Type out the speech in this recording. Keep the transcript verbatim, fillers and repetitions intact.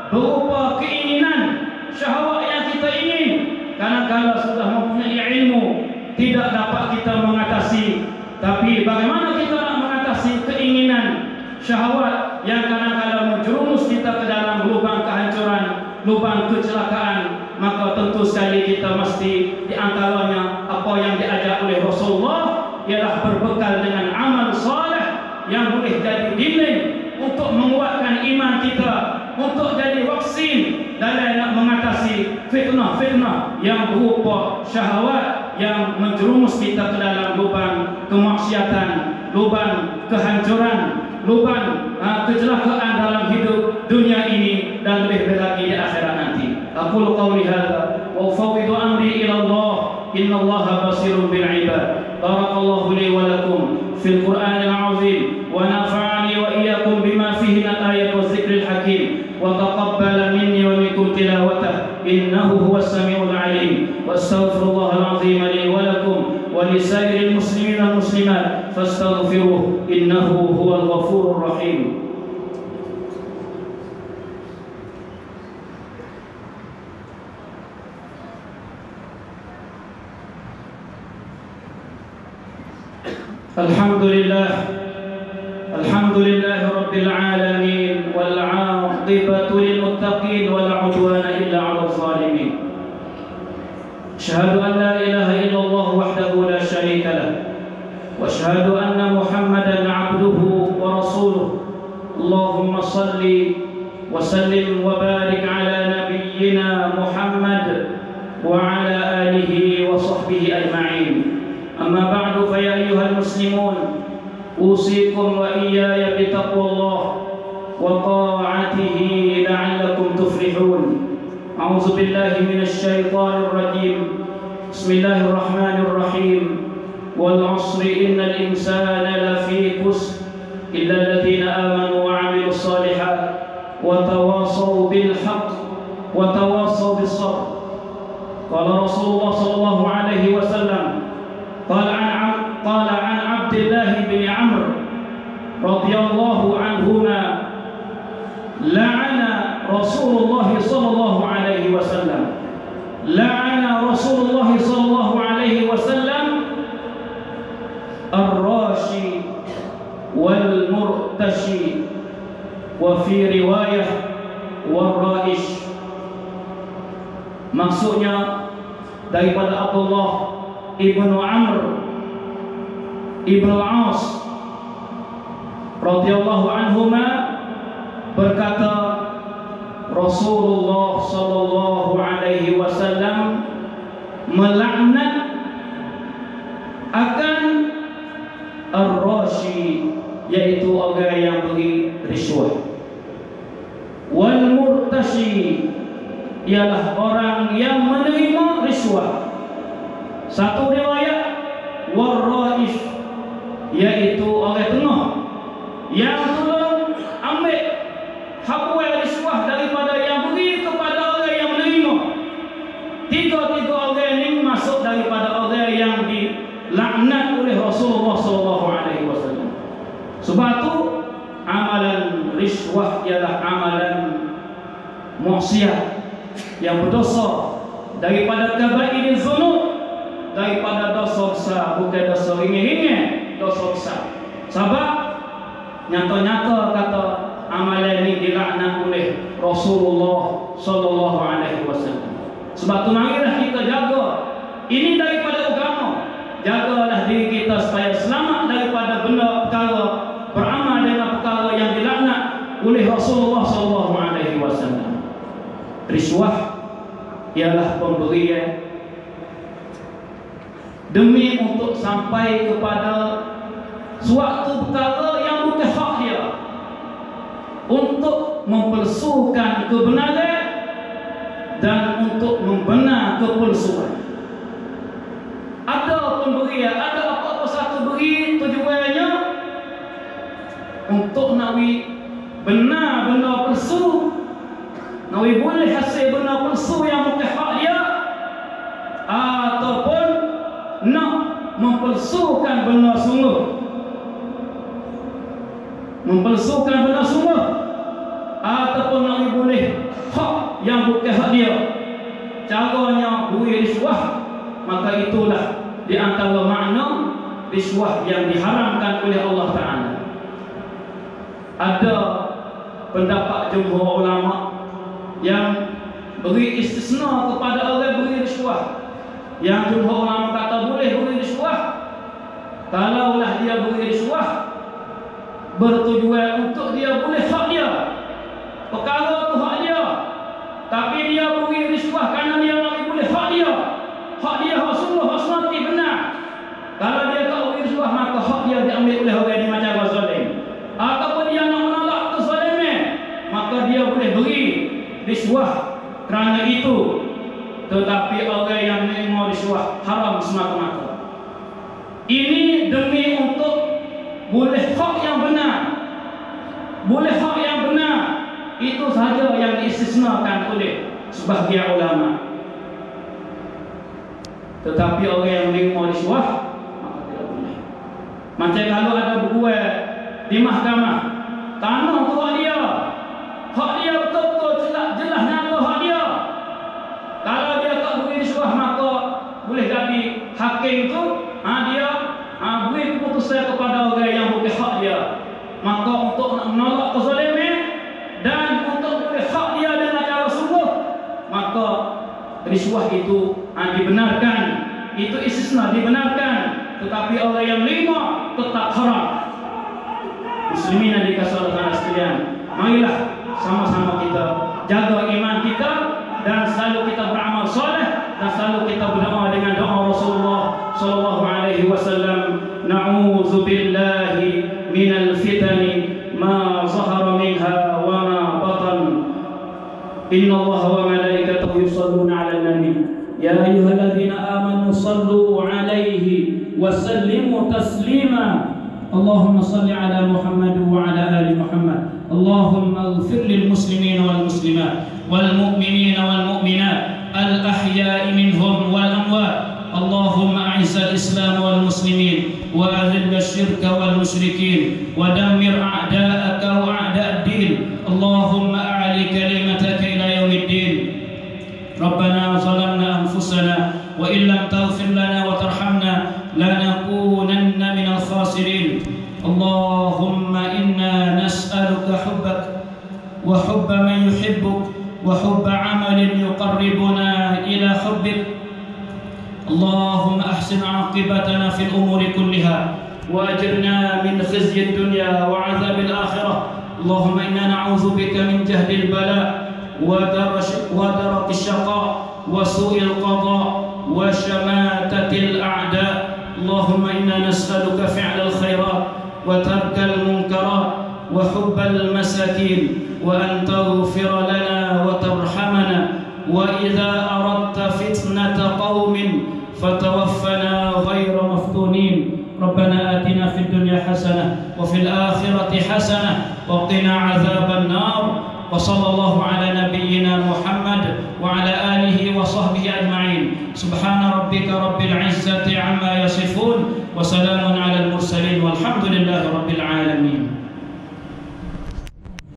berupa keinginan, syahwat yang kita ingin. Karena kalau sudah mempunyai ilmu, tidak dapat kita mengatasi. Tapi bagaimana kita nak mengatasi keinginan, syahwat yang kadang-kadang menjerumus kita ke dalam lubang kehancuran, lubang kecelakaan? Maka tentu sekali kita mesti, di antaranya apa yang diajar oleh Rasulullah ialah berbekal dengan amal saleh yang boleh jadi dinding untuk menguatkan iman kita, untuk jadi vaksin dalam nak mengatasi fitnah-fitnah yang berupa syahwat yang menjerumus kita ke dalam lubang kemaksiatan, lubang kehancuran, lubang uh, kecelakaan dalam hidup dunia ini dan lebih lagi di akhirat nanti. Aqulu qawli hadza wa ufawwidu amri ila Allah, innallaha basirun bil ibad. Barakallahu li wa lakum fil Qur'anil azim wa nafa'ani wa iyyakum bima fihi min al-ayati wa dzikril hakim wa taqabbala minni wa minkum tilawatahu innahu huwas samiul alim. Wastaghfirullahal azim li wa lakum wa li sairil muslimin wal muslimat fastaghfiruhu innahu huwal ghafurur rahim. Alhamdulillah, alhamdulillah rabbil alamin, wal 'aqibatu lil muttaqin wala 'udwana illa 'alal zalimin. Asyhadu an la ilaha illallah wahdahu la syarika lah, wa asyhadu anna Muhammadan 'abduhu wa rasuluh. Allahumma salli wa sallim wa barik ala nabiyyina Muhammad wa ala alihi wa sahbihi ajma'in. أما بعد فيا أيها المسلمون أوصيكم وإياي بتقوى الله وطاعته لعلكم تفلحون. أعوذ بالله من الشيطان الرجيم. بسم الله الرحمن الرحيم. والعصر إن الإنسان لفي خسر إلا الذين آمنوا وعملوا الصالحات وتواصوا بالحق وتواصوا بالصبر. قال رسول الله صلى الله عليه وسلم قال عن قال عن عبد الله بن عمرو رضي الله عنهما لعن رسول الله صلى الله عليه وسلم لعن رسول الله صلى الله عليه وسلم الراشي والمرتشي وفي رواية والرائش. Maksudnya daripada Abdullah Ibnu Amr Ibnu Al-As radhiyallahu anhuma berkata, Rasulullah sallallahu alaihi wasallam melaknat akan ar-rashi, yaitu orang yang beri riswah, wal murtashi, ialah orang yang menerima riswah. Satu riwayat war-raish, yaitu orang tengah yang tolong ambil habuai riswah daripada yang beri kepada orang yang menerima. Tiga-tiga orang ini masuk daripada orang yang dilaknat oleh Rasulullah sallallahu alaihi wasallam. Sebab itu amalan riswah ialah amalan maksiat yang berdosa, daripada kabairil dzunub, daripada dosa besar, bukan dosa ringan-ringan, dosa besar. Sebab nyata-nyata kata amalan ini dilaknat oleh Rasulullah sallallahu alaihi wasallam. Sebab tu marilah kita jaga ini daripada agama. Jagalah diri kita supaya selamat daripada benda perkara, beramal dengan perkara yang dilaknat oleh Rasulullah sallallahu alaihi wasallam. Riswah ialah pemberian demi untuk sampai kepada suatu perkara yang bukan hak dia, untuk mempalsukan kebenaran dan untuk membenar kepalsuan. Ada pemberian, ada apa-apa satu beri tujuannya untuk nawi benar benda palsu, nawi boleh hasil benda palsu yang bukan hak dia, ataupun nak mempalsukan benda sungguh, mempalsukan benda sungguh, ataupun nak boleh yang bukan hak dia, caranya beri risuah, maka itulah di antara makna risuah yang diharamkan oleh Allah Ta'ala. Ada pendapat jumhur ulama yang beri istisna kepada orang beri risuah. Yang jumhur ulama kata boleh beri risuah kalaulah dia beri risuah bertujuan untuk dia boleh hak dia, perkara tu hak dia, tapi dia beri risuah kerana dia nak boleh hak dia, hak dia hak sungguh, hak semati benar. Kalau dia tak beri risuah, maka hak dia diambil oleh orang yang macam zalim. Ataupun dia nak menolak kezaliman, maka dia boleh beri risuah kerana itu. Tetapi orang yang menerima risuah haram semata-mata. Ini demi untuk boleh hak yang benar, boleh hak yang benar. Itu sahaja yang diistisnakan oleh sebahagian ulama. Tetapi orang yang menerima risuah, maka tidak boleh. Macam kalau ada berbuat di mahkamah, tanah tu hak dia, hak dia betul-betul jelas, jelas nyata hak dia. Kalau dia tak beri risuah, maka boleh jadi hakim tu ha, dia ha, beri keputusan kepada orang yang bukan hak dia. Maka untuk nak menolak kezaliman dan untuk boleh hak dia dengan cara sungguh, maka risuah itu ha, dibenarkan. Itu istisna dibenarkan. Tetapi orang yang lima tetap haram. Muslimin yang dikasihi Allah sekalian, marilah sama-sama kita jaga iman kita dan selalu kita beramal soleh dan selalu kita berdoa dengan doa Rasulullah sallallahu alaihi wasallam. Na'udzu billahi minal fitani ma zahara minha wa ma batan. Inna Allah wa malaikatahu yusalluna 'alan nabi ya ayyuhalladzina amanu sallu 'alaihi wa sallimu taslima. Allahumma salli ala Muhammad wa ala ali Muhammad. Allahumma ighfir lil muslimin wal muslimat wal mu'minin wal mu'minat al ahya'i minhum wal amwat. Allahumma a'izz al islam wal muslimin wa adhill asyirka wal musyrikin wa dammir a'da'aka wa a'da' ad-din. Allahumma a'li kalimataka ila yaumiddin. Rabbana zalamna anfusana wa in lam taghfir lana wa tarhamna lanakunanna minal khasirin. Allahumma inna nas'aluka hubbak wa hubba man yuhibbuk wa hubba 'amalin yuqarribuna ila hubbik. Allahumma ahsin 'aqibatana fil umuri kulliha wa ajirna min khizyi ad-dunya wa 'adzabil akhirah. Allahumma inna na'udzu bika min jahdil bala wa daraki syaqa wa su'il qada wa syamatatil a'da. Allahumma inna nas'aluka fi'lal khairat wa tarkal munkarat wa hubbal masakin wa an taghfira lana wa tarhamana wa idza aradta fitnata qaumin fatawaffana ghayra maftunin. Rabbana atina fid dunya hasanah wa fil akhirati hasanah wa qina adzaban nar. Wa sallallahu ala nabiyyina Muhammad wa ala alihi wa sahbihi ajma'in. Subhana rabbika rabbil izzati amma yasifun wa salamun ala al mursalin walhamdulillahi rabbil alamin.